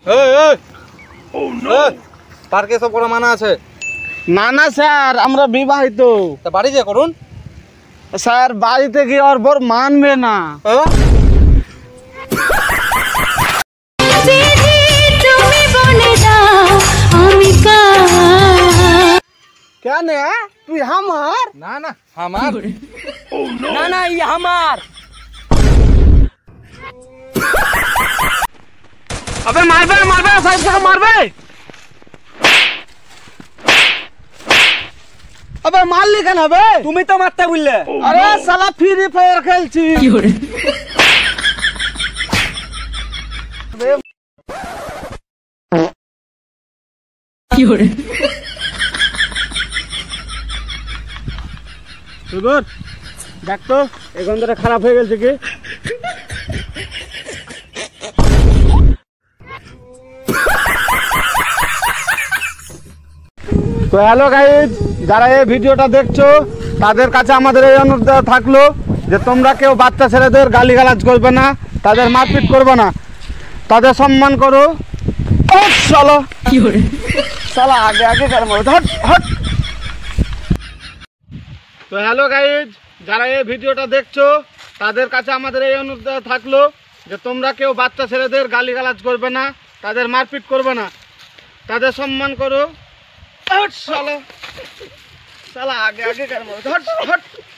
পার্কে সব করা মানা আছে? না না স্যার, আমরা বিবাহিত। তা বাড়ি যে করুন। স্যার বাড়িতে গিয়ে ওর বর মানবে না। কেন তুই আমার? না না আমার না না ই আমার। अबे मारबे मारबे साहब को मारबे। अबे मार ली কেন বে? তুমি তো মারতে বললে। আরে শালা ফ্রি ফায়ার খেলছি। কি করে? কি করে? সুগর দেখ তো এই গন্ধটা খারাপ হয়ে গেছে কি? তো হ্যালো গাইজ, যারা এই ভিডিওটা দেখছো তাদের কাছে আমাদের এই অনুরোধ থাকলো যে তোমরা কেউ বাচ্চা ছেলেদের গালিগালাজ করবে না, তাদের মারপিট করবে না, তাদের সম্মান করো। চলো চলো আগে আগে হট। তো হ্যালো গাইজ, যারা এই ভিডিওটা দেখছো তাদের কাছে আমাদের এই অনুরোধ থাকলো যে তোমরা কেউ বাচ্চা ছেলেদের গালিগালাজ করবে না, তাদের মারপিট করবে না, তাদের সম্মান করো। चलो चला आगे आगे कर हट हट